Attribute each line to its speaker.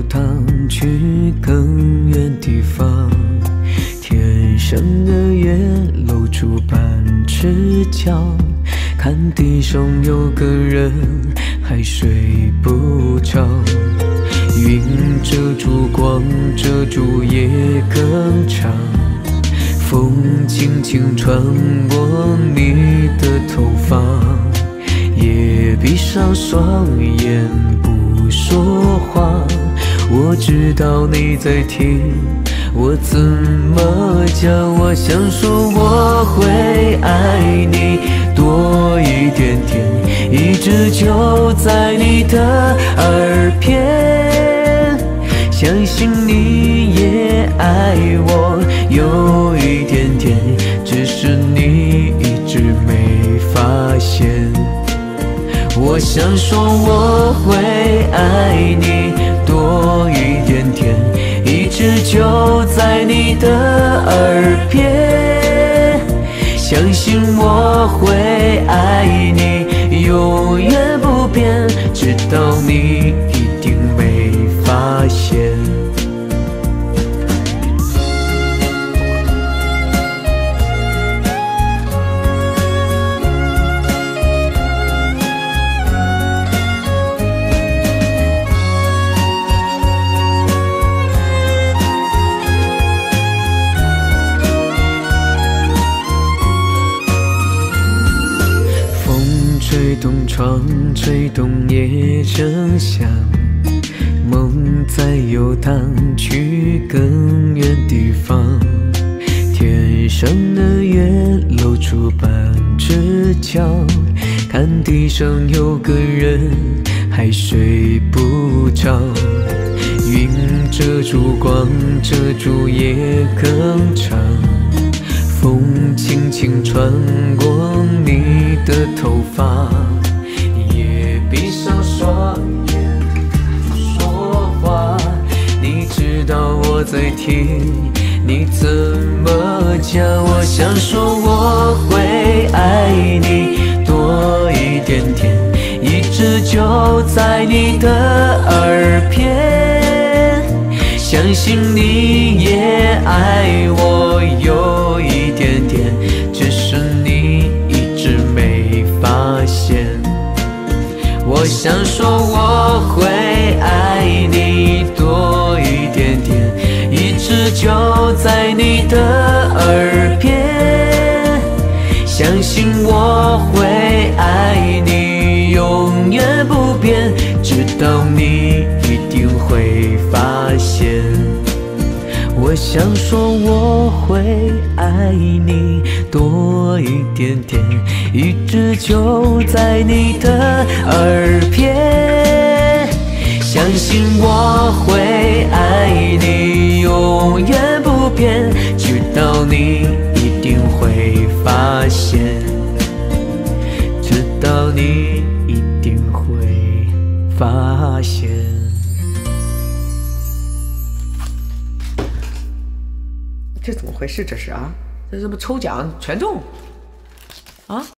Speaker 1: 荡去更远地方。天上的月露出半只脚，看地上有个人还睡不着。云遮住光，遮住夜更长。风轻轻穿过你的头发，也闭上双眼不说话。我知道你在听，我怎么讲？我想说我会爱你多一点点，一直就在你的耳边，相信你也爱我有一点点，只是你一直没发现。我想说我会爱你多一点点，一直就在你的耳边，相信我会爱你永远不变，直到你一定没发现。吹动窗，吹动夜正响，梦在游荡去更远地方。天上的月露出半只脚，看地上有个人还睡不着。云遮住光，遮住夜更长。风轻轻穿过你的头发，也闭上双眼不说话。你知道我在听，你怎么讲？我想说我会爱你多一点点，一直就在你的耳边，相信你也爱我有一点点，只是你一直没发现。我想说我会爱你多一点点，一直就在你的耳边，相信我会爱你永远不变，直到你一定会发现。我想说我会爱你多一点点，一直就在你的耳边，相信我会爱你永远不变，直到你一定会发现，直到你一定会发现。
Speaker 2: 这怎么回事？这是啊，这是不抽奖全中啊？